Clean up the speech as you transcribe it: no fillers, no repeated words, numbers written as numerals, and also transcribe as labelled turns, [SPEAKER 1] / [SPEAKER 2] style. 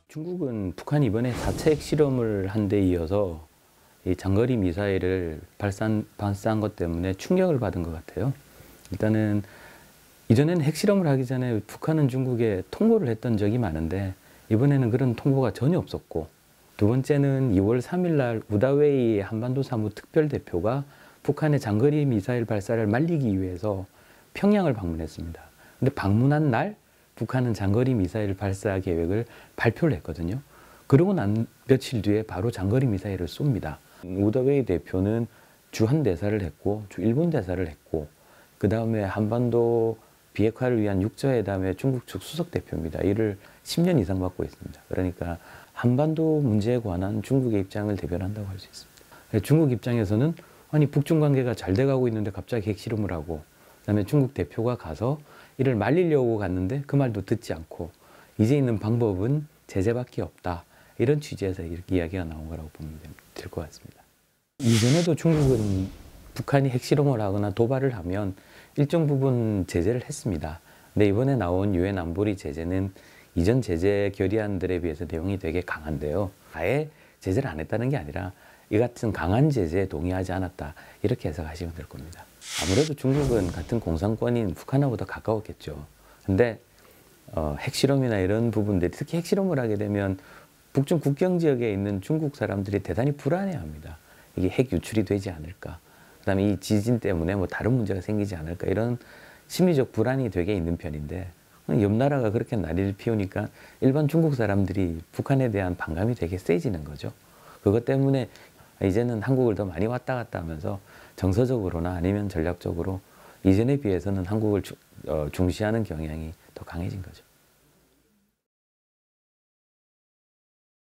[SPEAKER 1] 중국은 북한이 이번에 4차 핵실험을 한 데 이어서 이 장거리 미사일을 발사한 것 때문에 충격을 받은 것 같아요. 일단은 이전에는 핵실험을 하기 전에 북한은 중국에 통보를 했던 적이 많은데 이번에는 그런 통보가 전혀 없었고, 두 번째는 2월 3일 날 우다웨이 한반도 사무 특별대표가 북한의 장거리 미사일 발사를 말리기 위해서 평양을 방문했습니다. 근데 방문한 날 북한은 장거리 미사일 발사 계획을 발표를 했거든요. 그러고 난 며칠 뒤에 바로 장거리 미사일을 쏩니다. 우다웨이 대표는 주한 대사를 했고, 일본 대사를 했고, 그 다음에 한반도 비핵화를 위한 육자회담의 중국 측 수석 대표입니다. 이를 10년 이상 맡고 있습니다. 그러니까 한반도 문제에 관한 중국의 입장을 대변한다고 할 수 있습니다. 중국 입장에서는 아니 북중 관계가 잘 돼가고 있는데 갑자기 핵실험을 하고, 그다음에 중국 대표가 가서 이를 말리려고 갔는데 그 말도 듣지 않고 이제 있는 방법은 제재밖에 없다. 이런 취지에서 이렇게 이야기가 나온 거라고 보면 될 것 같습니다. 이전에도 중국은 북한이 핵실험을 하거나 도발을 하면 일정 부분 제재를 했습니다. 근데 이번에 나온 유엔 안보리 제재는 이전 제재 결의안들에 비해서 내용이 되게 강한데요. 아예 제재를 안 했다는 게 아니라 이 같은 강한 제재에 동의하지 않았다. 이렇게 해석하시면 될 겁니다. 아무래도 중국은 같은 공산권인 북한하고도 가까웠겠죠. 근데 핵실험이나 이런 부분들이, 특히 핵실험을 하게 되면 북중 국경 지역에 있는 중국 사람들이 대단히 불안해합니다. 이게 핵 유출이 되지 않을까, 그다음에 이 지진 때문에 뭐 다른 문제가 생기지 않을까, 이런 심리적 불안이 되게 있는 편인데, 옆 나라가 그렇게 난리를 피우니까 일반 중국 사람들이 북한에 대한 반감이 되게 세지는 거죠. 그것 때문에 이제는 한국을 더 많이 왔다 갔다 하면서 정서적으로나 아니면 전략적으로 이전에 비해서는 한국을 중시하는 경향이 더 강해진 거죠.